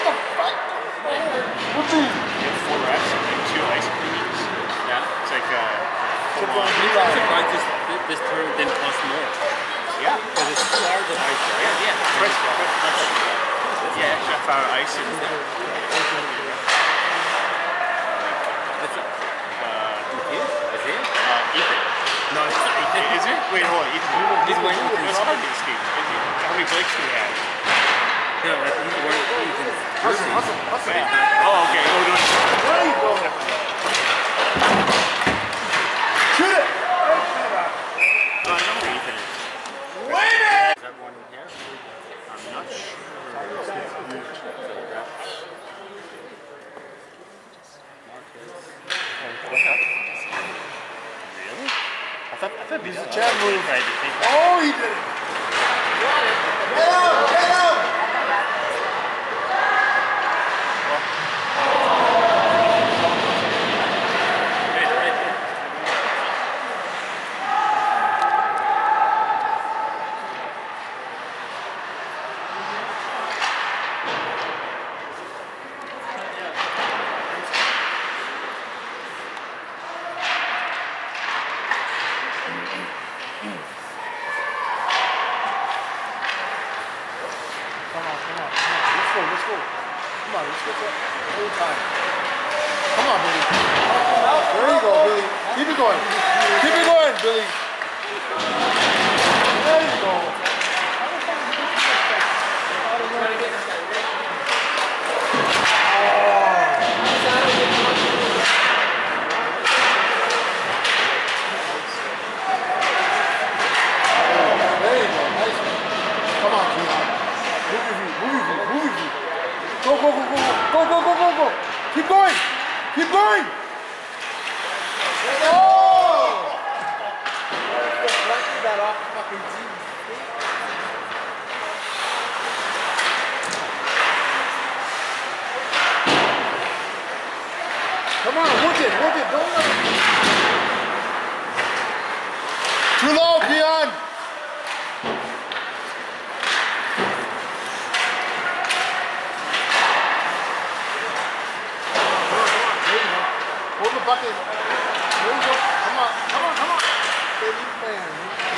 the fuck? What's these? You have 4 reps and like 2 ice creams. Yeah. It's like I'm surprised this term didn't cost more. yeah. Because it's 2 hours of ice, right? Yeah. Yeah, chef ice and Isaiah? Ethan. No, it's not Ethan. Is it? Wait, hold on. Ethan. He's wearing Ethan's. It's hard to escape. How many breaks do we have? No, he's wearing Ethan's jersey. Hustle. Oh, okay. Oh, no. There you go. Shoot it. I know where Ethan is. Wait it. Is everyone in here? I'm not sure. Really? I thought He's a Chad move. Right, Oh, he did it. Get out. Get out. Let's go. Come on, let's get that whole time. Come on, Billy. There you go, Billy. Keep it going. Keep it going, Billy. There you go. There you go. Nice one. Come on, Keon. Move your feet. Move your feet. Move your feet. Go, go, go, go, go, go, go, go, go. Keep going. Keep going. Oh! Deflected that off the fucking team. Come on, work it, work it. Don't let it. Too low, Keon. Hold the bucket. There you go. Come on, come on, come on. Baby man.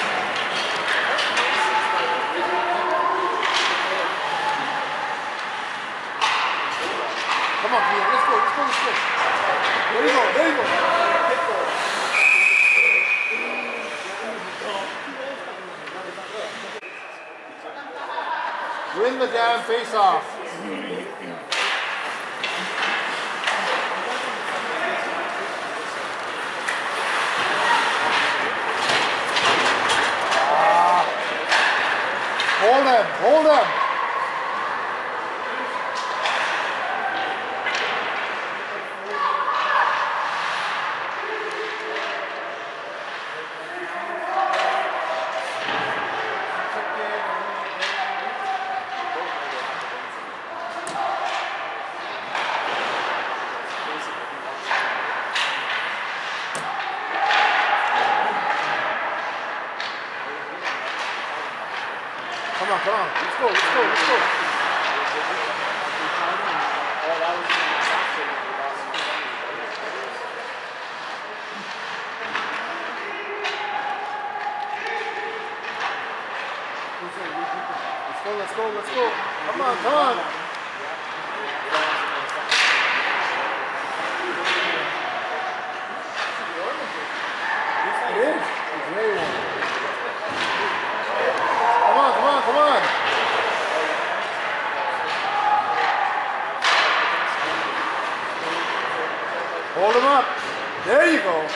Come on, Keon. Let's go, let's go, let's go. There you go, there you go. Win the damn face-off. Hold him, hold him. Come on, come on. Let's go, let's go, let's go. Let's go, let's go, let's go. Come on, come on. It is. It's very warm. Come on, come on, come on. Hold him up. There you go.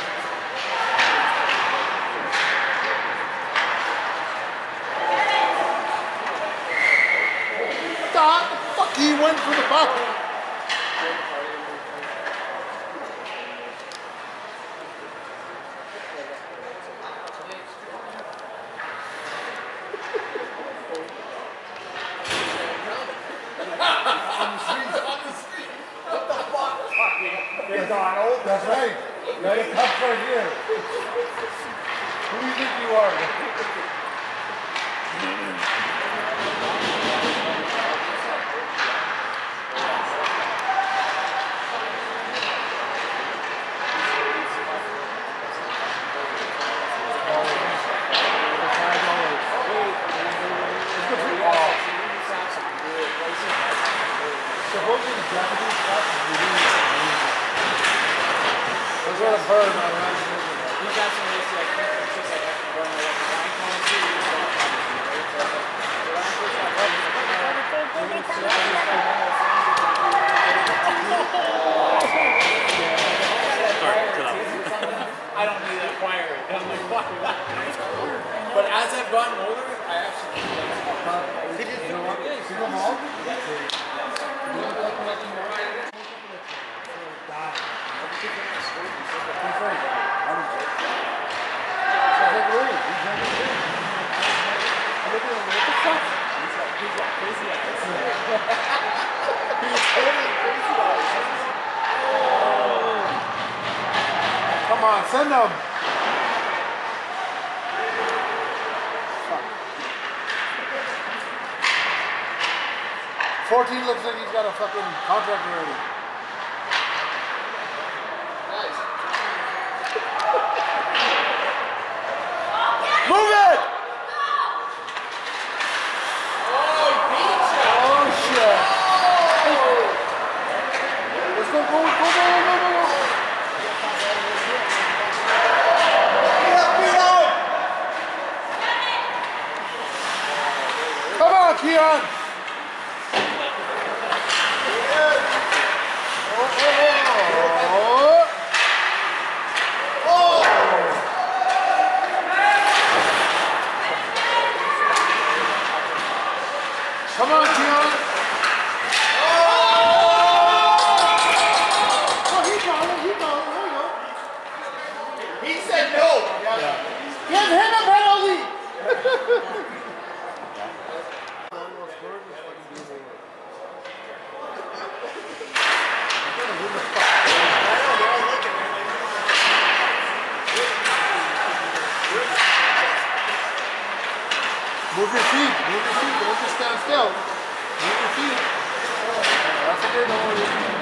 The fuck, he went for the puck. Donald. That's right. Got a cup right here. Who do you think you are? Supposedly the Japanese stuff is really amazing. That's what I've heard, man. You got some of this, like, it's just like, I can run like a line call too. You just don't have to, right? So, Sorry, chill out. I don't need to acquire it. I'm like, why? But as I've gotten older, I actually Did you know what? See them all? Come on, send them. 14 looks like he's got a fucking contract already. Move it! Oh shit! Let's go, go, go, go, go, go, go! Come on, Keon! Come on, Keon! Oh, he's going, he's going. There you go. He said no. Give him a penalty! Move your feet, don't just stand still. Move your feet. That's a good one.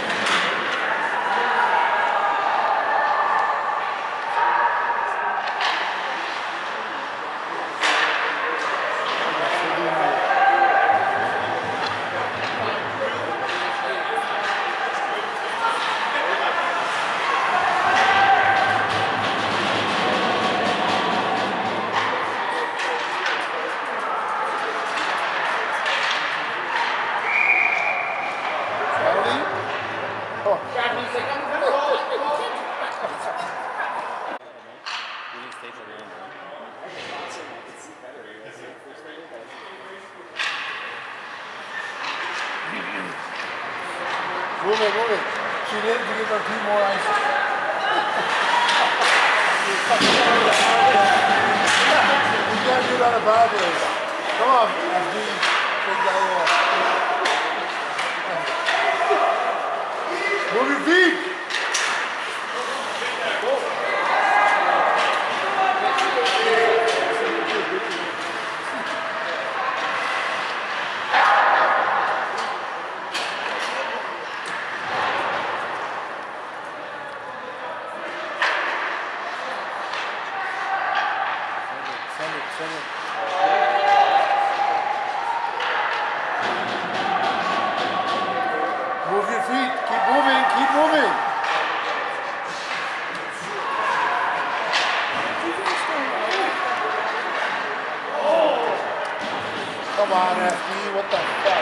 Move it. She did to give her 2 more ice. You can't do that a bad way. Come on, FD. Take that off. Move your feet. Send it. Move your feet. Keep moving. Come on, FD. What the fuck?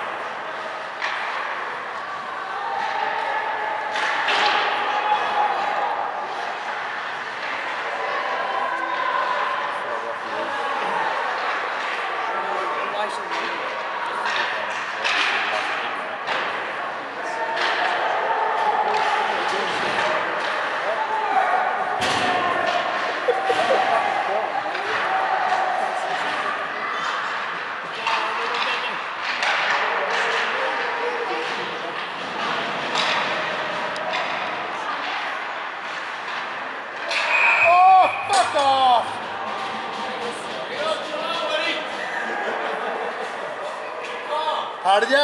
हट जा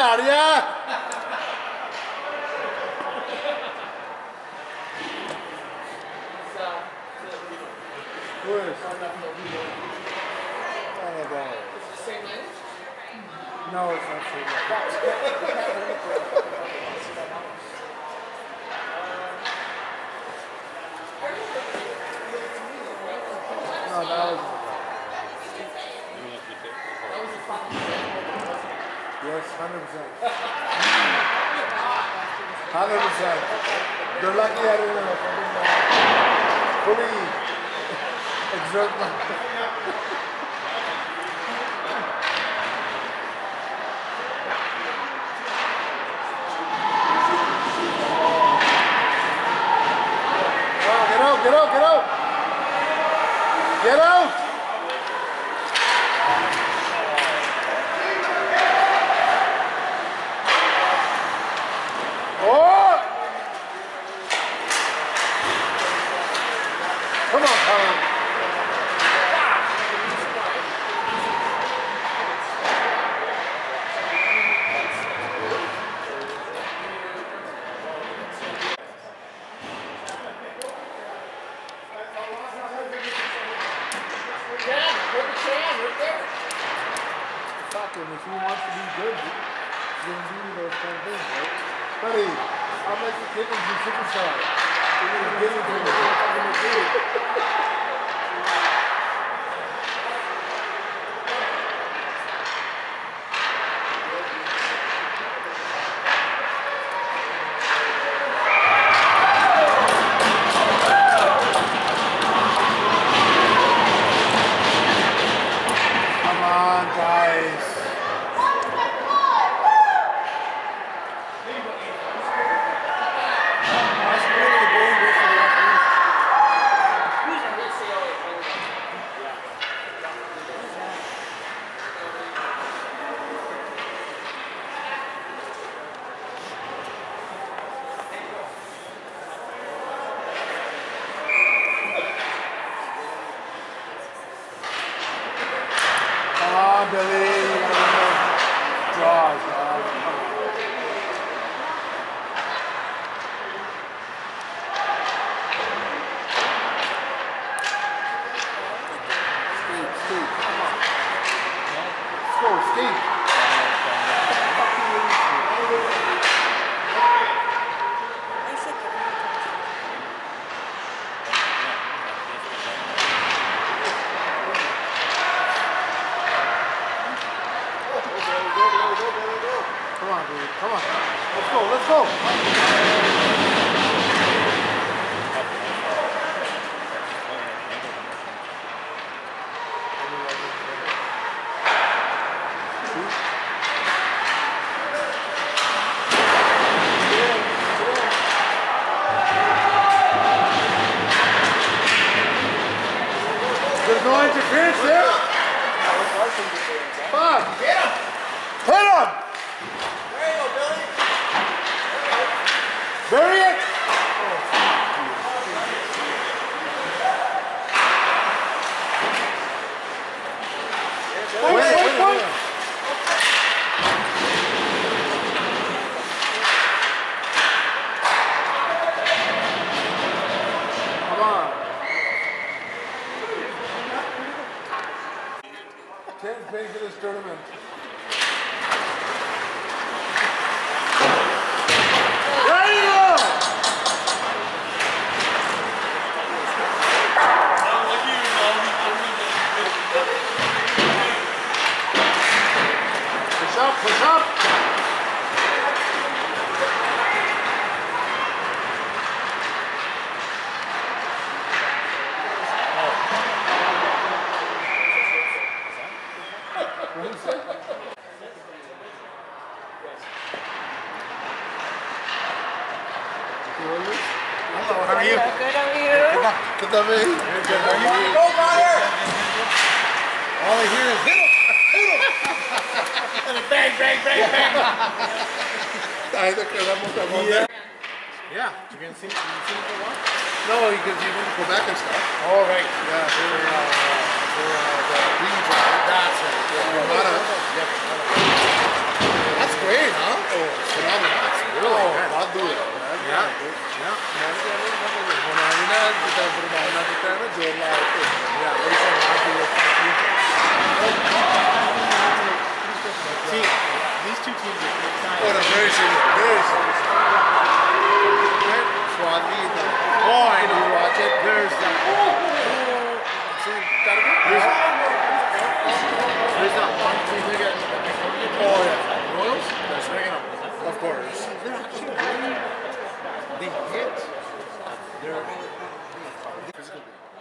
Who is? No, it's not true. No, that was. Yes, 100%. 100%. They're lucky I didn't fully exert my. Get out, get out, get out! Get out! Oh! Come on, Colin. If he wants to be good, he's going to do those kind of things, right? Buddy, I'm like the kid in the superstar. You're going to get into it. Come on, guys. Come on, Billy. You gotta win those draws, man. Steve, come on. Let's go, Steve. Come on, dude. Come on. Let's go. Let's go. There's no interference there. Fuck. Hit him. Hit him. There you go, Billy. Bury it! Wait. Come on. 10th place in this tournament. Push up! Hello, how are you? Good, how are you? Good to meet you. Good to meet you. Go, Connor! All I hear is hit him! And a bang, bang, bang, bang! Yeah, you can see it for what? No, because you want to go back and stuff. All right. Yeah, the beach. That's it. That's great, huh? Oh, phenomenal. That's really good. I'll do it. Yeah. Yeah. See, these two teams are Oh, no, very serious. Very serious. Swansea, oh, I know. You watch it. There's that. There's that one team they get. Oh, yeah. Royals? They're swinging up. Of course. They're actually really. They hit. They're physical.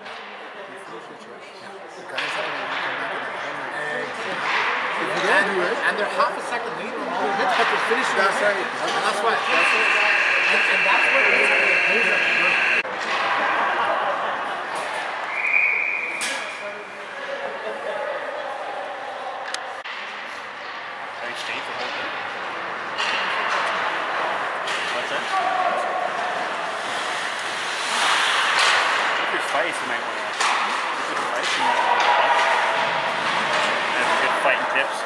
The guys have to come back in the if you don't do it, and they're half a second later on all the hits, but they're finishing. That's right. And that's why. And that's what it is. Are you staying for whole thing? What's that? If there's fights, you might want to. If there's fights, you might want to watch. And good fighting tips.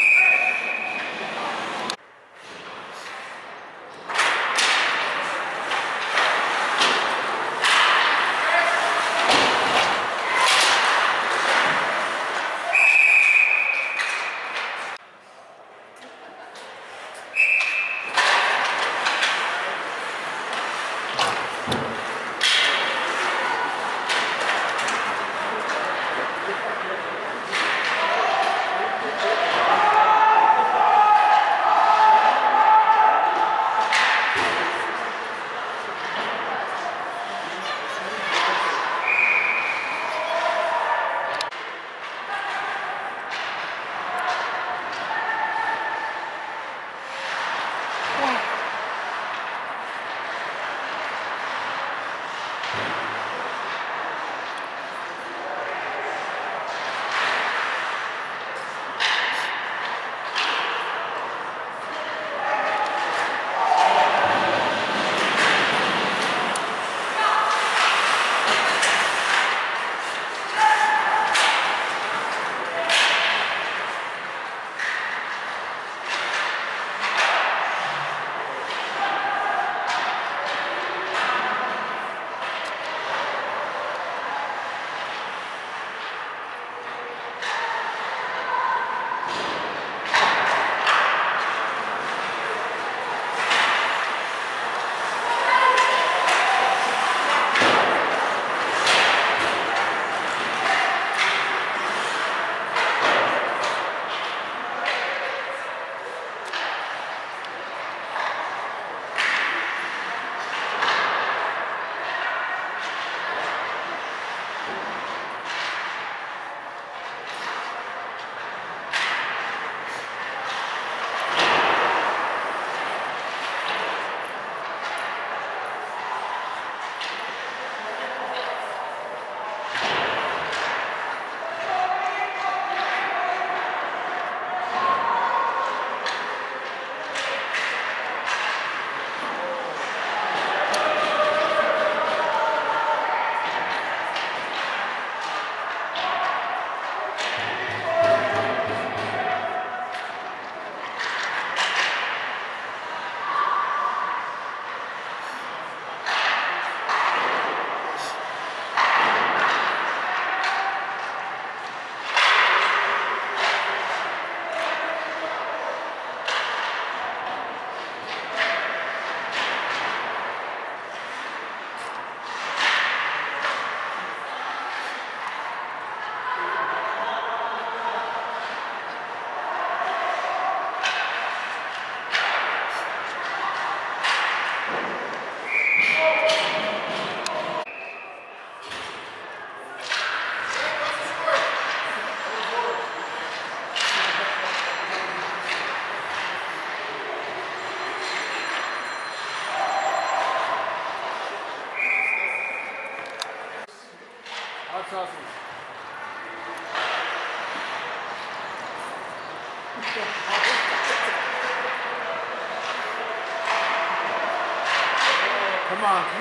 Come on, come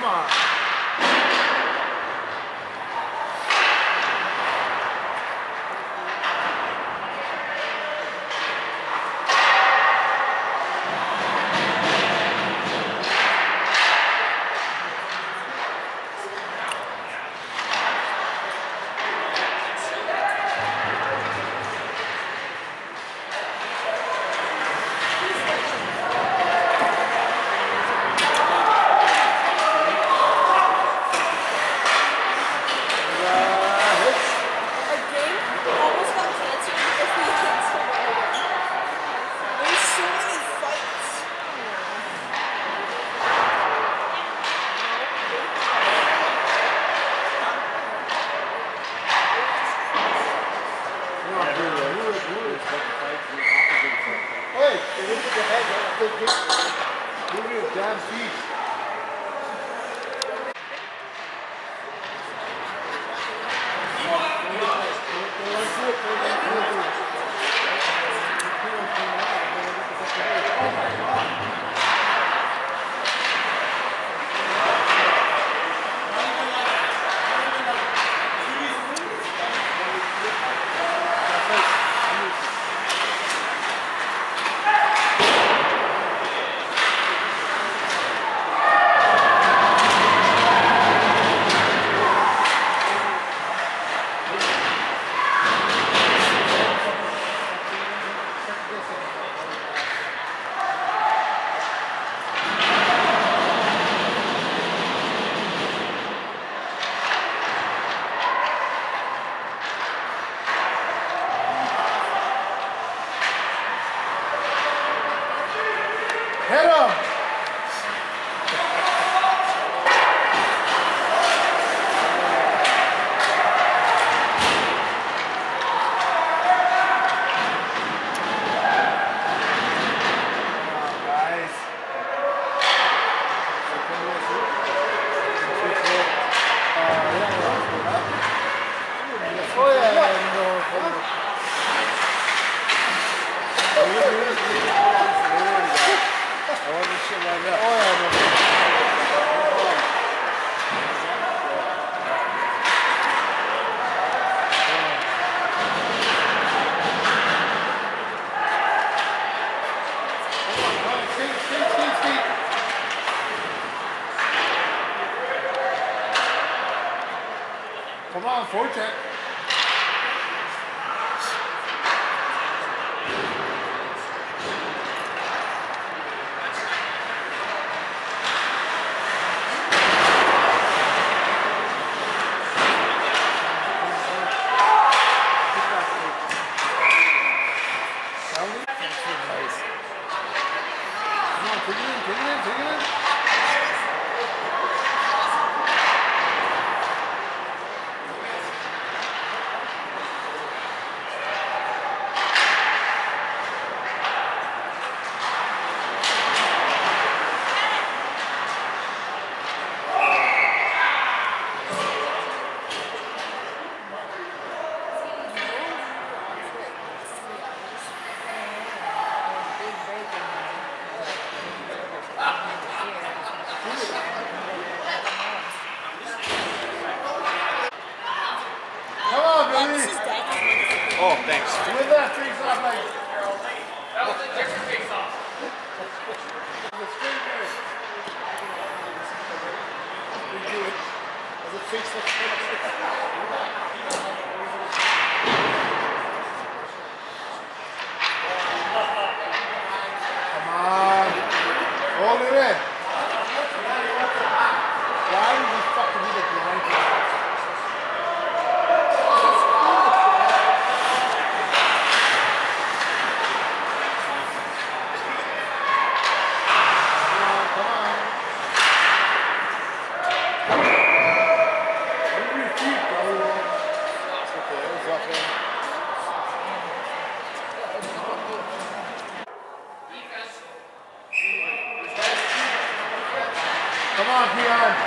on. Move your damn feet. Hit him! Come on, forecheck. Oh, thanks. With that face off like That was a different face off. the straight there. We do it as a face like Come on. Hold it in. Why would you fucking do the blanket? Come on, Keon.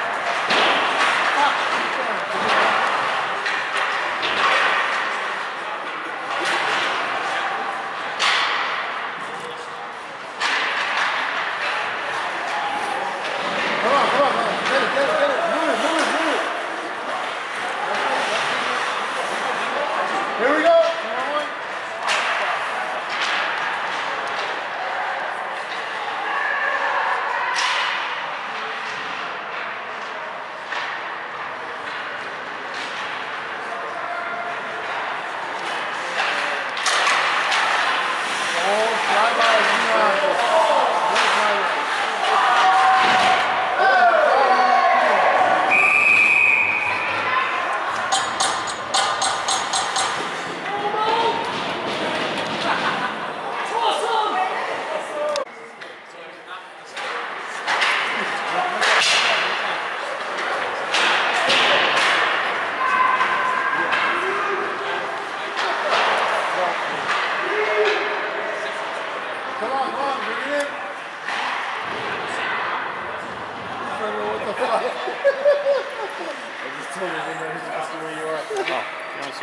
Here we go.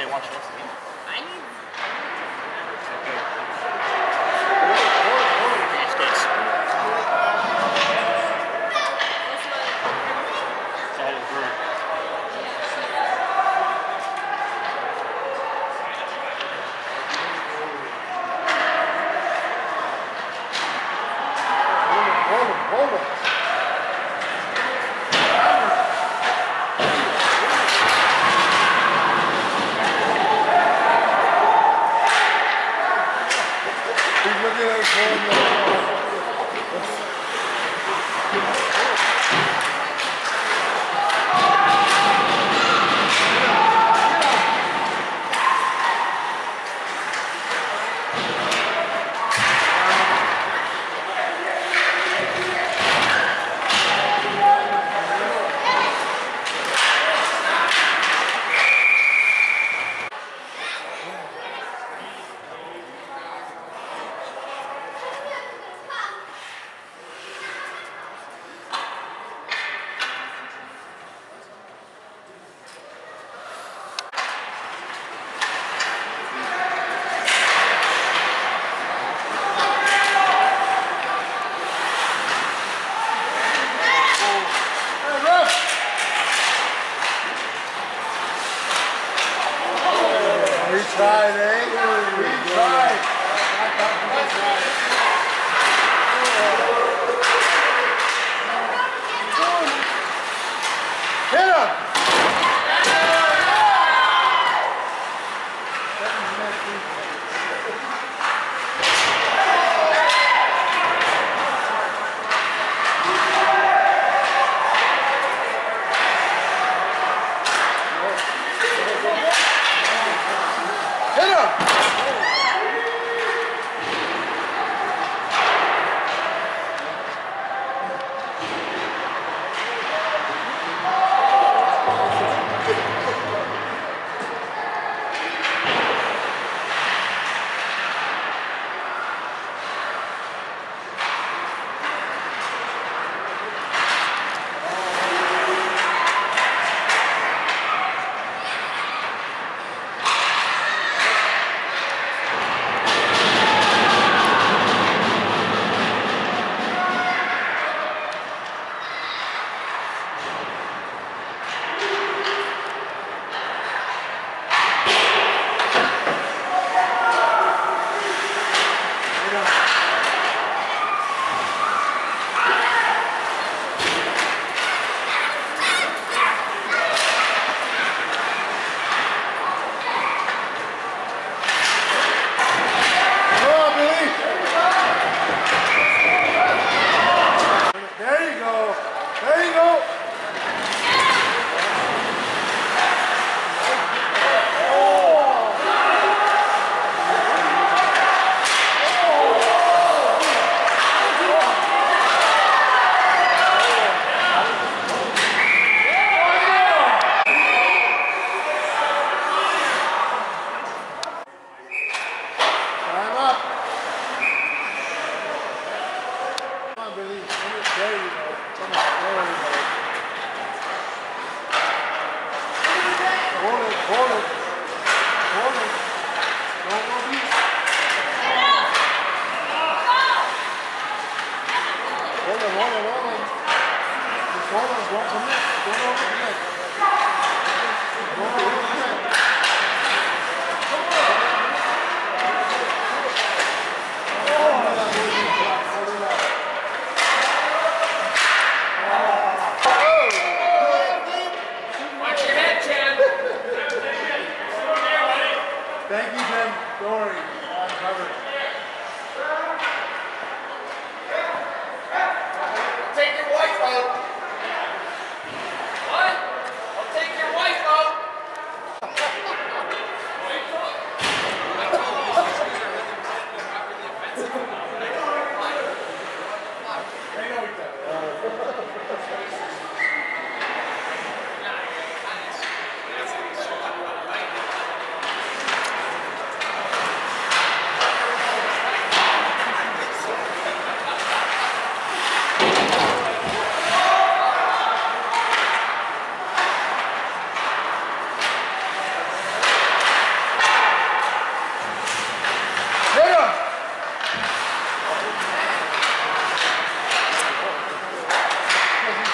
they watch those things. I need. Space. It's all over. Hold him. He's looking at his phone. We tried, eh? We tried. Hit him! Hit him! Thank you, Jim. Don't worry. I'm covered. Take your wife out. What? I'll take your wife out.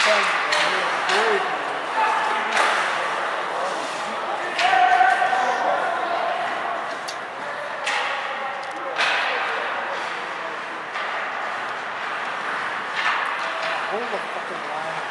Hold the fucking line.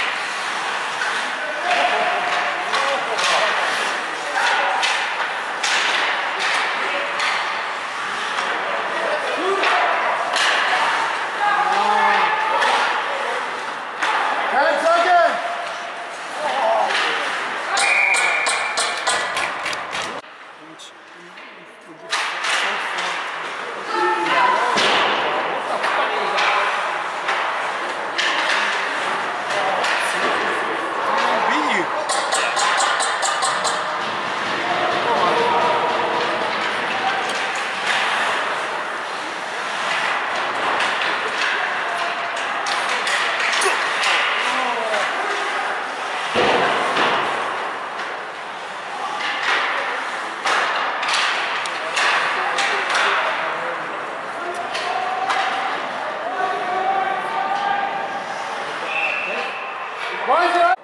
Why is it?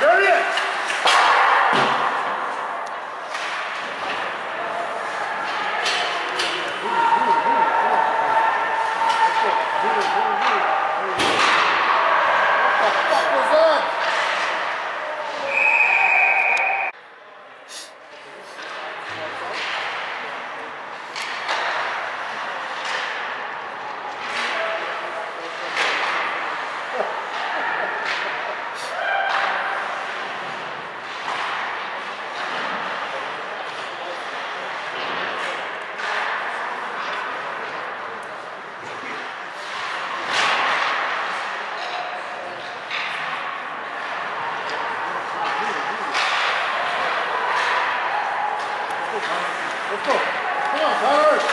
There it is! Let's go. Come on, Tyler.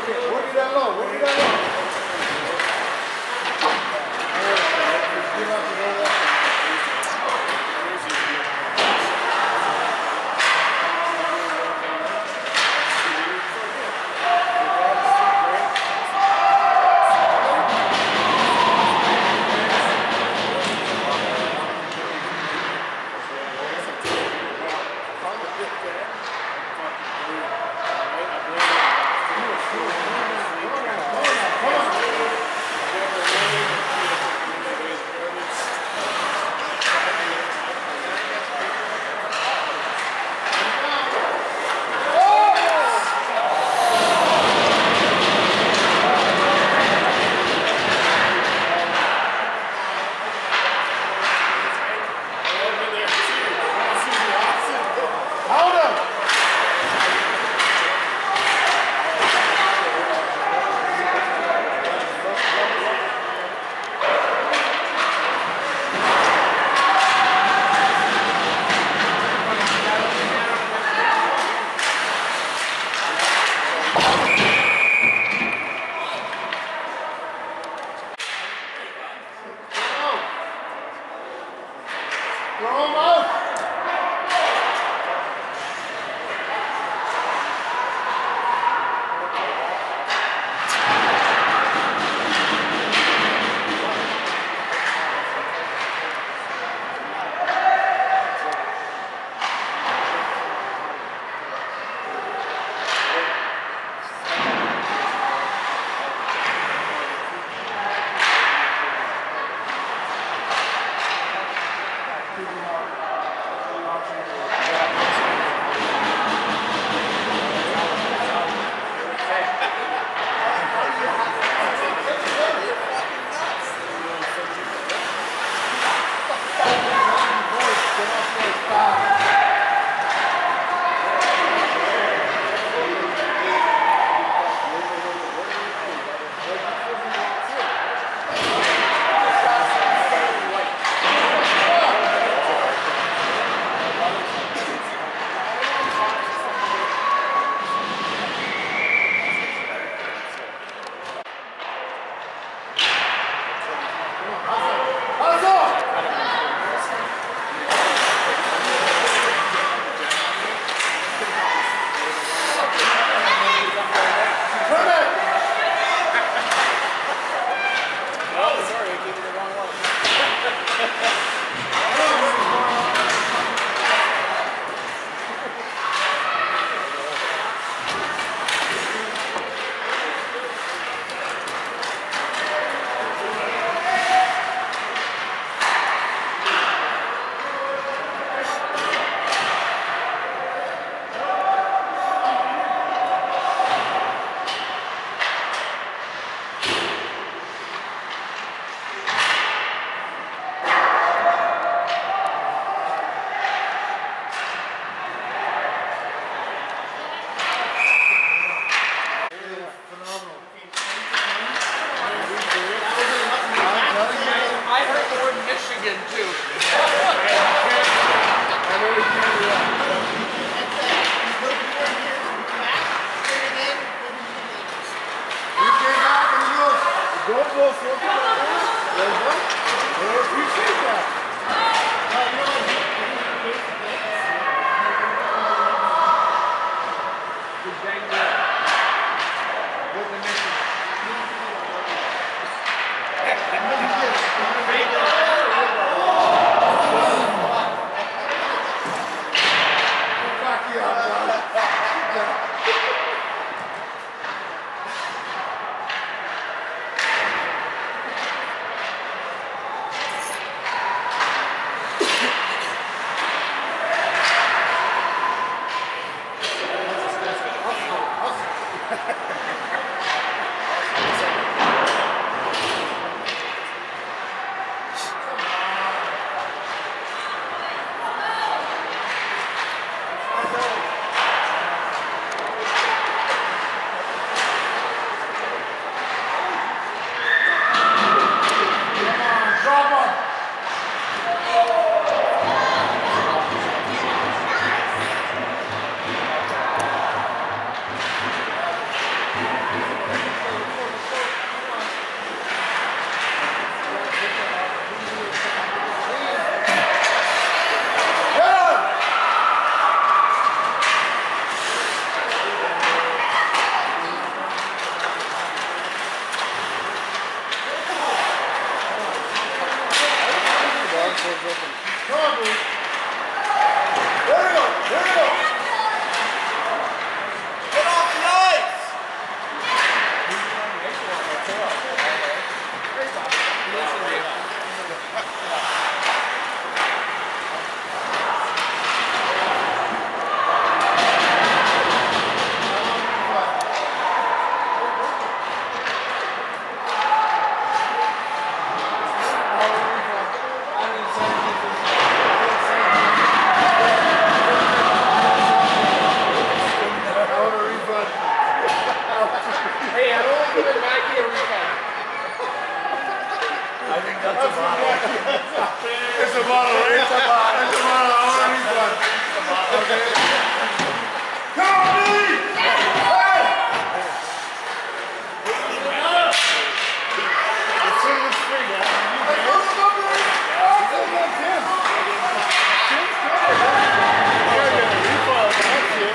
Work it down low. Work it down low. It's a bottle, right? It's a bottle. It's a bottle. I want to read one. Okay. Come on, Billy! Hey! It's free, man. Hey, go, Billy! Oh, that's him. Tim's good. You're going to refill that shit.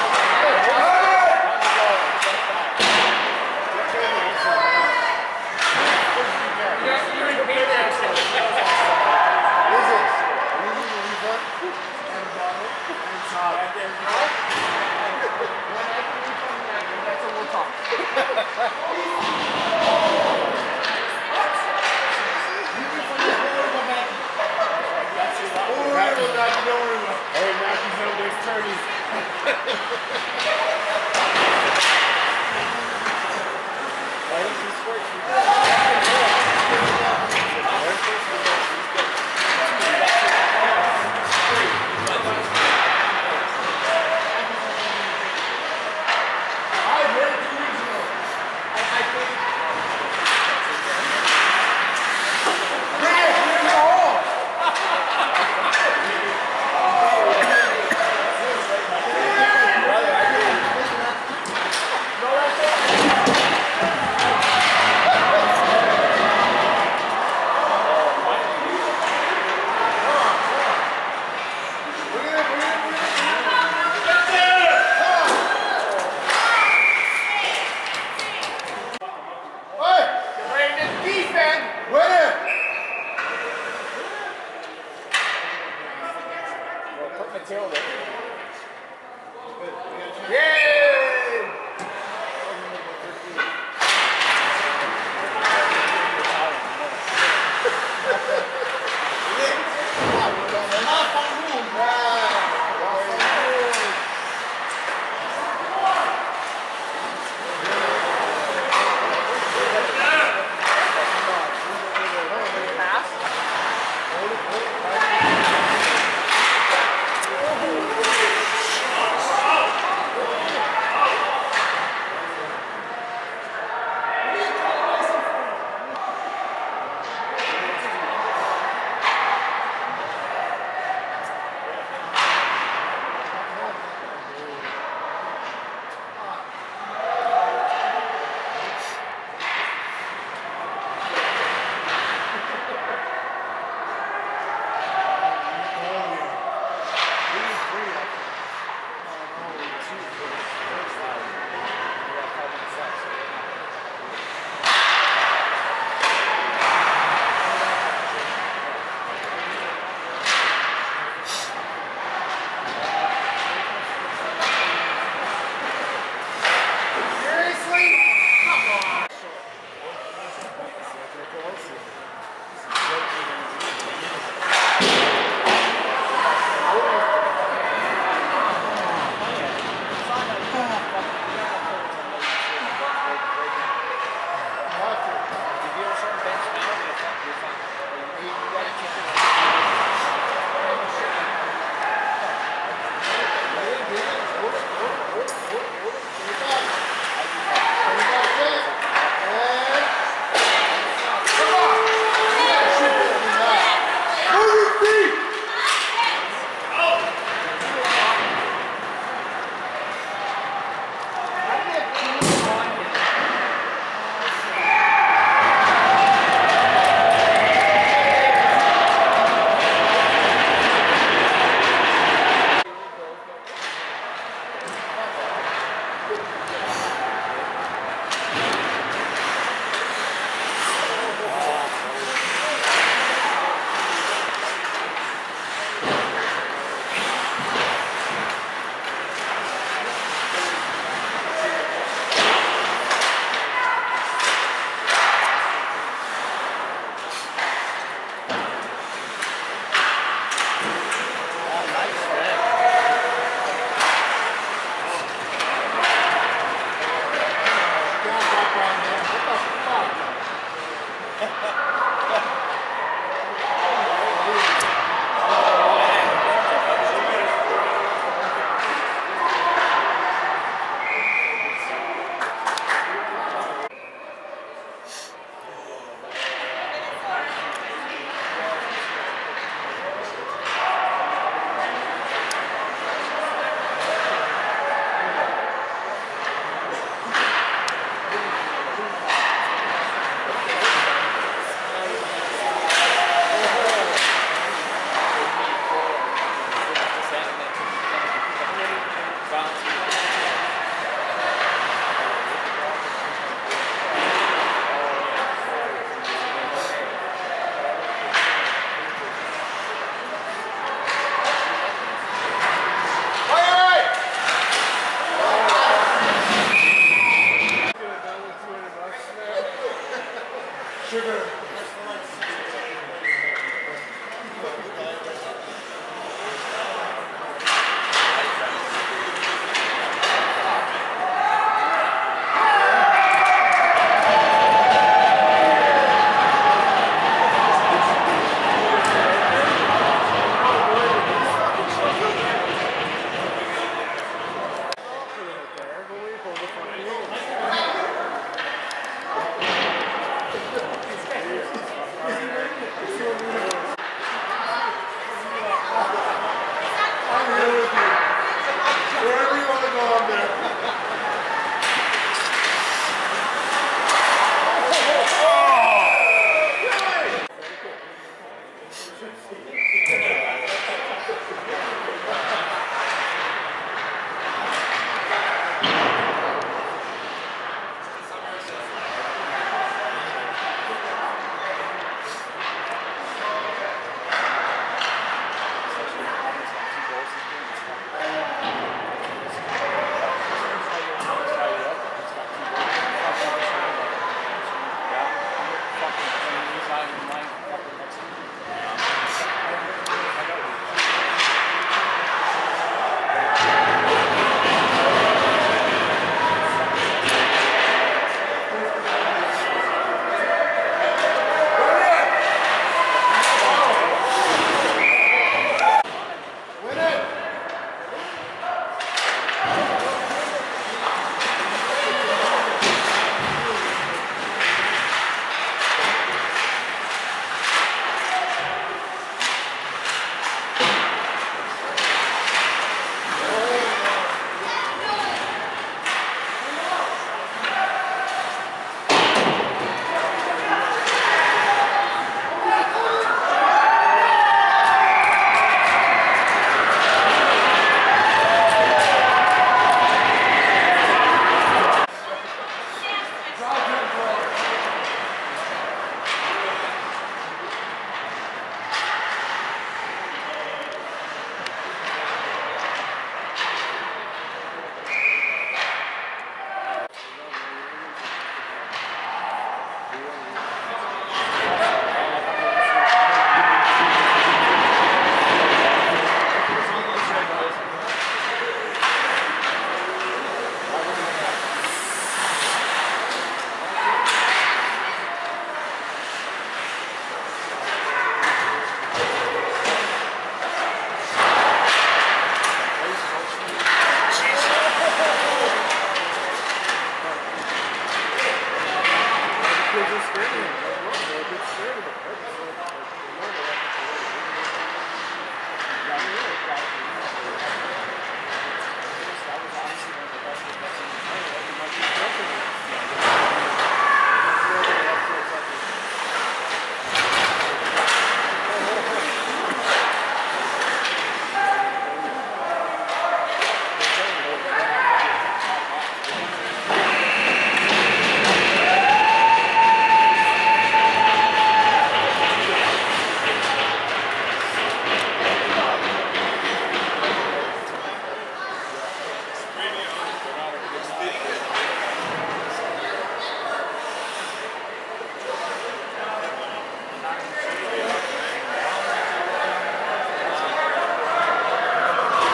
Hey, Matthew's on this turning. Wherever you want to go up there.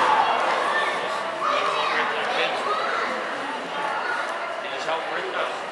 Help bring it up.